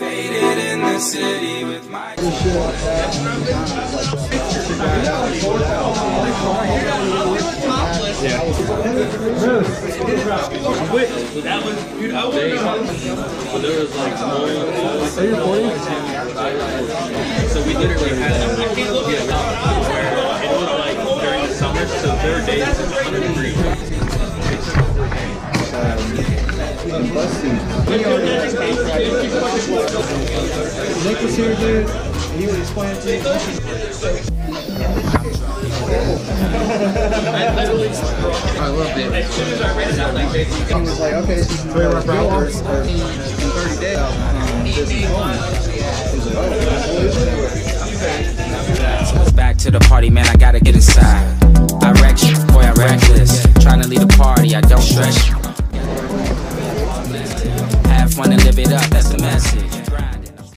Faded in the city with my That was, dude, I was there was like are you recording? So we literally had them. I can't look at it. It was like during the summer, so there were days it was 100 degrees. Nick was here, dude. He was explaining to you. I love it. As soon as I read it out, like, he was like, okay, this is 30 days. back to the party, man. I gotta get inside. I wreck you, boy, I'm reckless. Trying to lead a party, I don't stress you. Have fun and live it up, that's the message.